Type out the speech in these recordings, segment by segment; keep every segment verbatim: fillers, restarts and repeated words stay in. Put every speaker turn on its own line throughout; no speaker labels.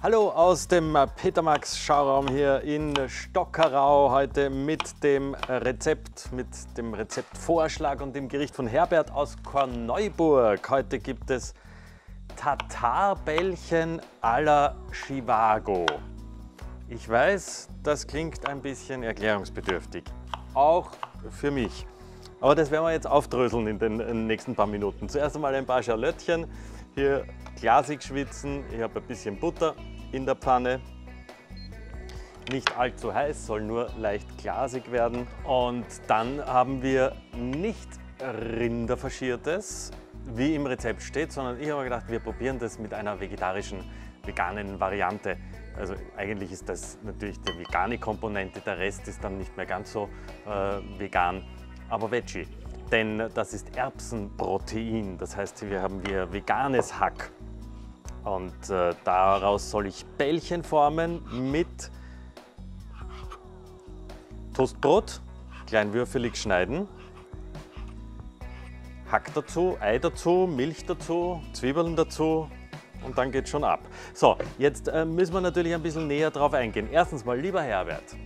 Hallo aus dem Peter Max Schauraum hier in Stockerau, heute mit dem Rezept, mit dem Rezeptvorschlag und dem Gericht von Herbert aus Korneuburg. Heute gibt es Tatarbällchen à la Chivago. Ich weiß, das klingt ein bisschen erklärungsbedürftig, auch für mich. Aber das werden wir jetzt aufdröseln in den nächsten paar Minuten. Zuerst einmal ein paar Schalottchen, hier glasig schwitzen. Ich habe ein bisschen Butter in der Pfanne. Nicht allzu heiß, soll nur leicht glasig werden. Und dann haben wir nicht Rinderfaschiertes, wie im Rezept steht, sondern ich habe mir gedacht, wir probieren das mit einer vegetarischen, veganen Variante. Also eigentlich ist das natürlich die vegane Komponente, der Rest ist dann nicht mehr ganz so äh, vegan, aber Veggie. Denn das ist Erbsenprotein, das heißt, wir haben hier veganes Hack. Und äh, daraus soll ich Bällchen formen mit Toastbrot, kleinwürfelig schneiden, Hack dazu, Ei dazu, Milch dazu, Zwiebeln dazu und dann geht schon ab. So, jetzt äh, müssen wir natürlich ein bisschen näher drauf eingehen. Erstens mal, lieber Herbert,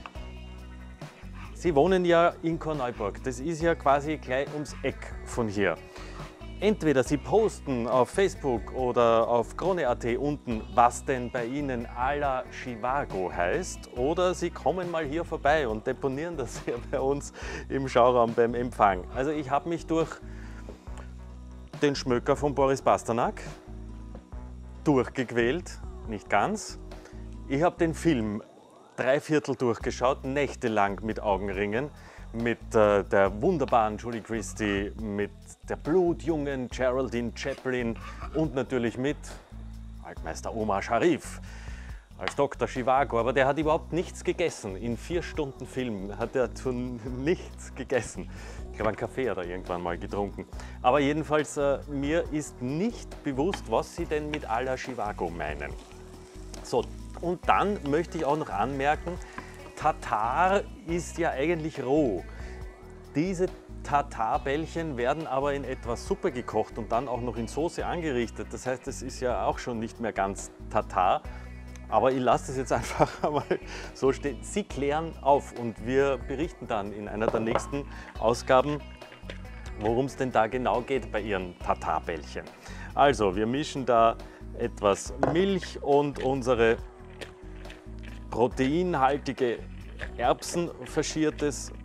Sie wohnen ja in Korneuburg, das ist ja quasi gleich ums Eck von hier. Entweder Sie posten auf Facebook oder auf Krone Punkt at unten, was denn bei Ihnen à la Chivago heißt, oder Sie kommen mal hier vorbei und deponieren das hier bei uns im Schauraum beim Empfang. Also ich habe mich durch den Schmöker von Boris Pasternak durchgequält, nicht ganz. Ich habe den Film drei Viertel durchgeschaut, nächtelang mit Augenringen, mit äh, der wunderbaren Julie Christie, mit der blutjungen Geraldine Chaplin und natürlich mit Altmeister Omar Sharif als Doktor Chivago. Aber der hat überhaupt nichts gegessen. In vier Stunden Film hat er zu nichts gegessen. Ich glaube, einen Kaffee hat er irgendwann mal getrunken. Aber jedenfalls, äh, mir ist nicht bewusst, was Sie denn mit à la Chivago meinen. So, und dann möchte ich auch noch anmerken, Tatar ist ja eigentlich roh. Diese Tatarbällchen werden aber in etwas Suppe gekocht und dann auch noch in Soße angerichtet. Das heißt, es ist ja auch schon nicht mehr ganz Tatar. Aber ich lasse das jetzt einfach einmal so stehen. Sie klären auf und wir berichten dann in einer der nächsten Ausgaben, worum es denn da genau geht bei Ihren Tatarbällchen. Also, wir mischen da etwas Milch und unsere proteinhaltige Erbsenfaschiertes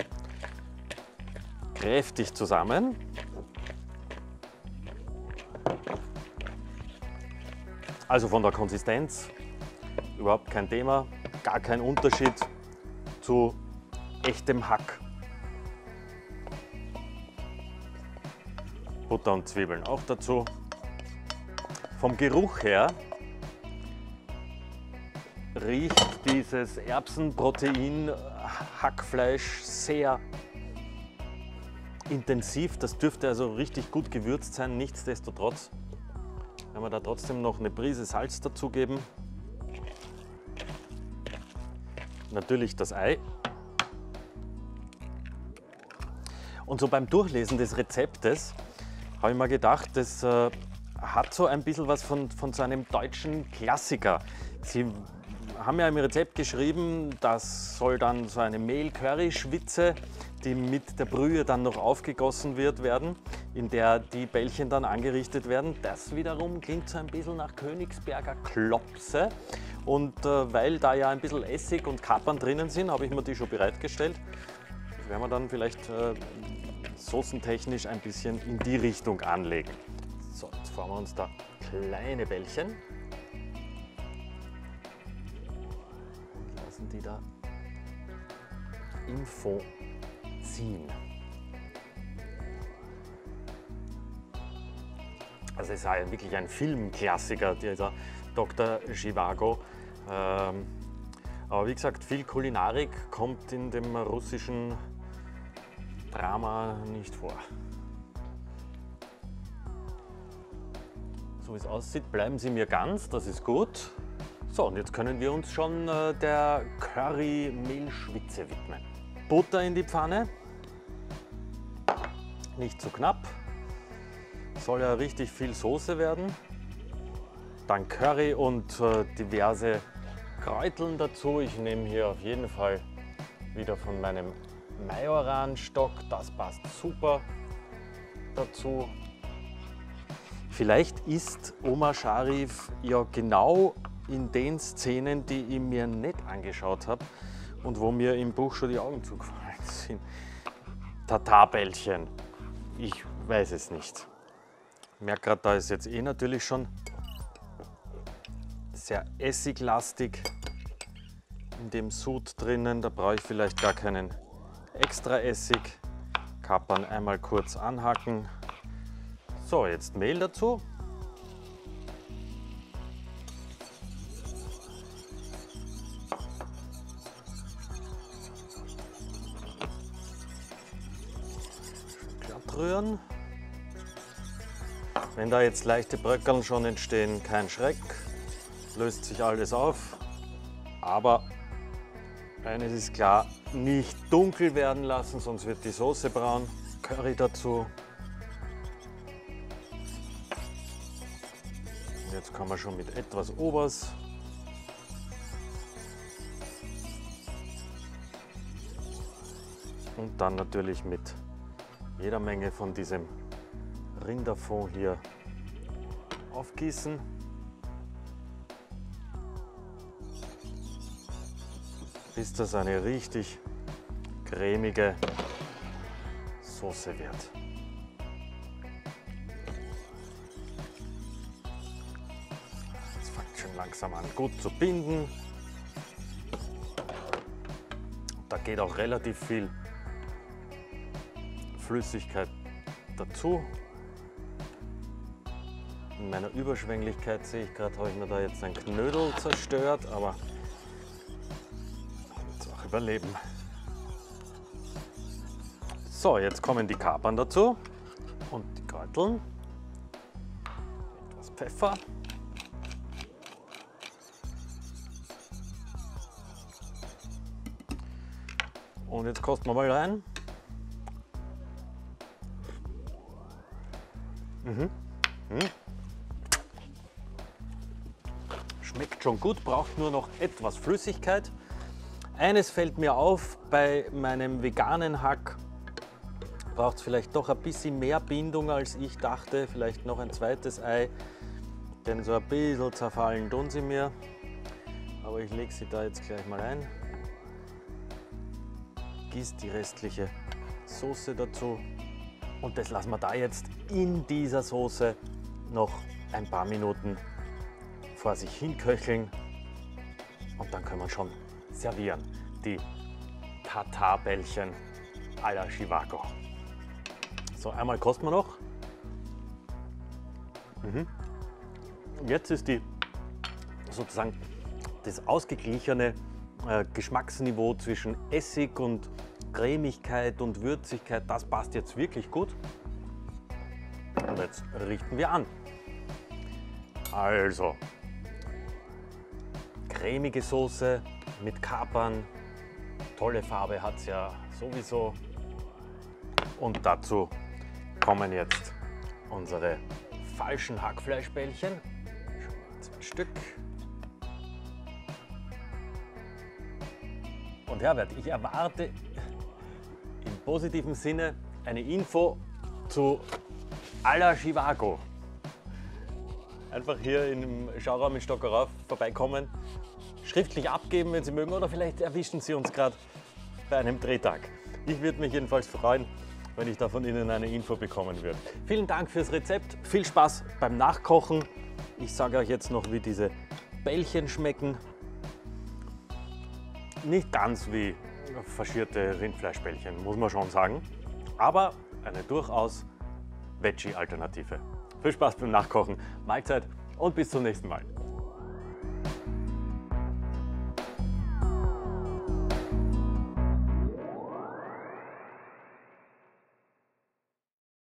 kräftig zusammen. Also von der Konsistenz überhaupt kein Thema, gar kein Unterschied zu echtem Hack. Butter und Zwiebeln auch dazu. Vom Geruch her riecht dieses Erbsenprotein-Hackfleisch sehr intensiv. Das dürfte also richtig gut gewürzt sein. Nichtsdestotrotz werden wir da trotzdem noch eine Prise Salz dazugeben. Natürlich das Ei. Und so beim Durchlesen des Rezeptes habe ich mir gedacht, das äh, hat so ein bisschen was von, von so einem deutschen Klassiker. Sie haben ja im Rezept geschrieben, das soll dann so eine Mehl-Curry-Schwitze, die mit der Brühe dann noch aufgegossen wird, werden, in der die Bällchen dann angerichtet werden. Das wiederum klingt so ein bisschen nach Königsberger Klopse. Und äh, weil da ja ein bisschen Essig und Kapern drinnen sind, habe ich mir die schon bereitgestellt. Das werden wir dann vielleicht äh, soßentechnisch ein bisschen in die Richtung anlegen. So, jetzt formen wir uns da kleine Bällchen. Die da im Fond ziehen. Also es ist ja wirklich ein Filmklassiker, dieser Doktor Chivago. Ähm, aber wie gesagt, viel Kulinarik kommt in dem russischen Drama nicht vor. So wie es aussieht, bleiben Sie mir ganz, das ist gut. So, und jetzt können wir uns schon äh, der Curry-Mehlschwitze widmen. Butter in die Pfanne, nicht zu knapp, soll ja richtig viel Soße werden. Dann Curry und äh, diverse Kräuteln dazu. Ich nehme hier auf jeden Fall wieder von meinem Majoranstock. Das passt super dazu. Vielleicht ist Omar Sharif ja genau in den Szenen, die ich mir nicht angeschaut habe und wo mir im Buch schon die Augen zugefallen sind. Tartarbällchen. Ich weiß es nicht. Ich merke gerade, da ist jetzt eh natürlich schon sehr essiglastig in dem Sud drinnen. Da brauche ich vielleicht gar keinen extra Essig. Kapern einmal kurz anhacken. So, jetzt Mehl dazu. Glatt rühren. Wenn da jetzt leichte Bröckeln schon entstehen, kein Schreck. Löst sich alles auf. Aber eines ist klar, nicht dunkel werden lassen, sonst wird die Soße braun. Curry dazu. Jetzt kann man schon mit etwas Obers. Und dann natürlich mit jeder Menge von diesem Rinderfond hier aufgießen. Bis das eine richtig cremige Soße wird. Jetzt fängt schon langsam an gut zu binden. Da geht auch relativ viel Flüssigkeit dazu. In meiner Überschwänglichkeit sehe ich gerade, habe ich mir da jetzt ein Knödel zerstört, aber jetzt auch überleben. So, jetzt kommen die Kapern dazu und die Kräuteln. Etwas Pfeffer. Und jetzt kosten wir mal rein. Mhm. Mhm. Schmeckt schon gut, braucht nur noch etwas Flüssigkeit. Eines fällt mir auf, bei meinem veganen Hack braucht es vielleicht doch ein bisschen mehr Bindung, als ich dachte. Vielleicht noch ein zweites Ei, denn so ein bisschen zerfallen tun sie mir. Aber ich lege sie da jetzt gleich mal ein. Gieße die restliche Soße dazu. Und das lassen wir da jetzt in dieser Soße noch ein paar Minuten vor sich hin köcheln. Und dann können wir schon servieren. Die Tartarbällchen à la Chivago. So, einmal kosten wir noch. Mhm. Jetzt ist die sozusagen das ausgeglichene äh, Geschmacksniveau zwischen Essig und Cremigkeit und Würzigkeit, das passt jetzt wirklich gut. Und jetzt richten wir an. Also, cremige Soße mit Kapern, tolle Farbe hat es ja sowieso. Und dazu kommen jetzt unsere falschen Hackfleischbällchen, zwei Stück. Und Herbert, ich erwarte im positiven Sinne eine Info zu à la Chivago. Einfach hier im Schauraum in Stockerau vorbeikommen, schriftlich abgeben, wenn Sie mögen, oder vielleicht erwischen Sie uns gerade bei einem Drehtag. Ich würde mich jedenfalls freuen, wenn ich da von Ihnen eine Info bekommen würde. Vielen Dank fürs Rezept, viel Spaß beim Nachkochen. Ich sage euch jetzt noch, wie diese Bällchen schmecken. Nicht ganz wie faschierte Rindfleischbällchen, muss man schon sagen, aber eine durchaus Veggie-Alternative. Viel Spaß beim Nachkochen, Mahlzeit und bis zum nächsten Mal.